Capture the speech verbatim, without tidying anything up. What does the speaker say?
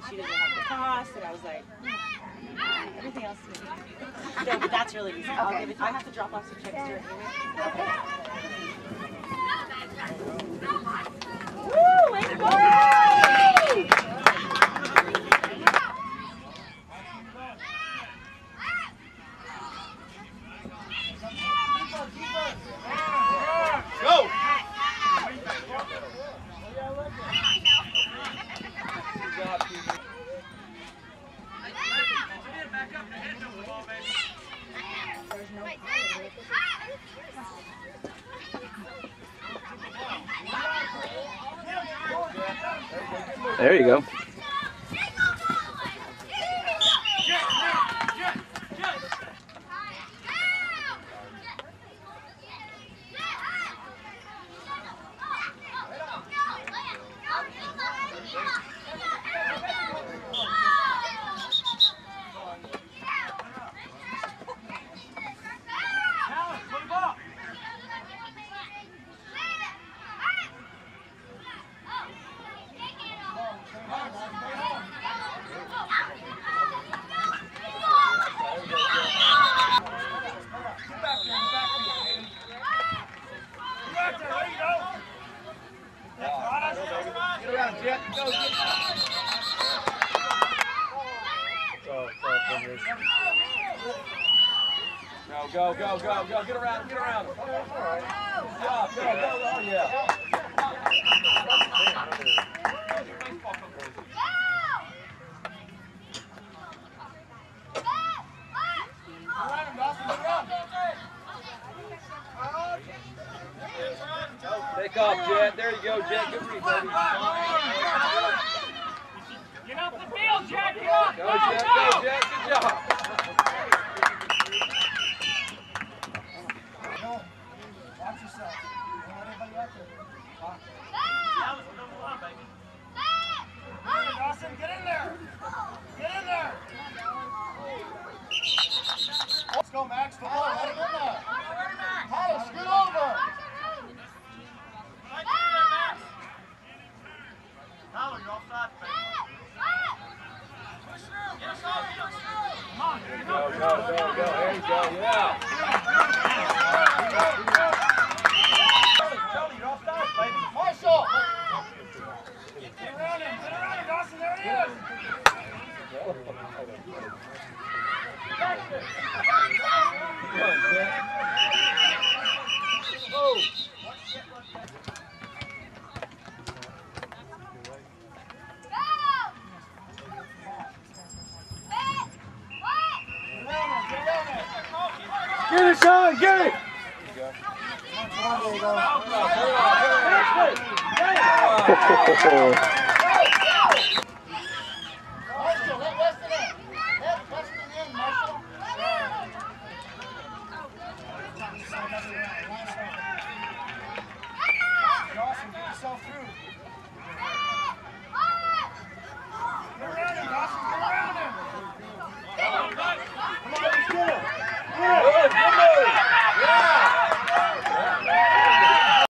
she doesn't have the cost, and I was like, hmm, everything else is easy. No, but that's really easy. I'll give it. I have to drop off some checks to her anyway. Woo! Way to go! Go! There you go. Go, go, go, go, get around, get around. All right. Yeah, go, go, oh yeah. Take off, Jet. There you go, Jet. Good read, baby. Get off the field, Jet. Get off. Go, Jet. Go, Jet. Good job. Watch yourself. Don't let anybody out there. Dawson, get in there. Get in there. Let's go, Max. Come on. Let him in there. Tyler, scoot over. Tyler, you're offside, baby. Push through. Get us off. Get us through. Come on. Go, go, go, go. There you go. Yeah. Tony, you're offside, baby. Marshall. Get around him. Get around him, Dawson. There he is. Oh. Get it, Sean, get it! There you go.